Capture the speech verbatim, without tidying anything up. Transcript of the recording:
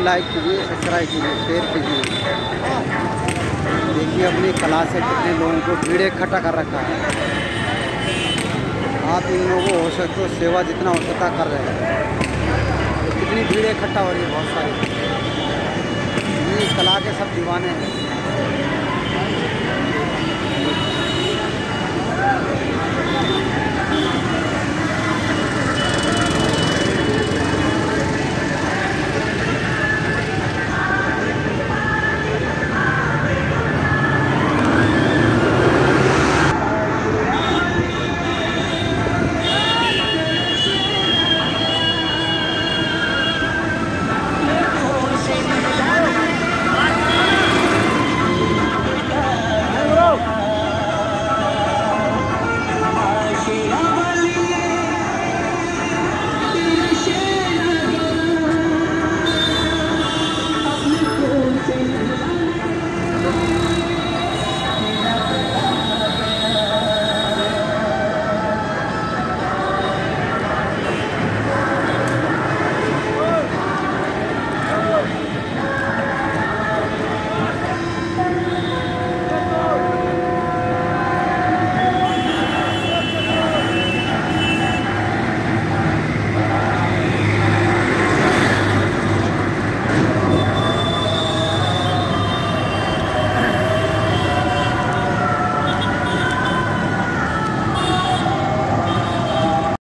Like कीजिए, subscribe कीजिए, share कीजिए। देखिए अपनी कला से कितने लोगों को भीड़ इकट्ठा कर रखा है। आप इन लोगों को हो सकते हो सेवा जितना हो सकता कर रहे हैं। कितनी भीड़ इकट्ठा हो रही है, बहुत सारी। ये कला के सब दीवाने हैं।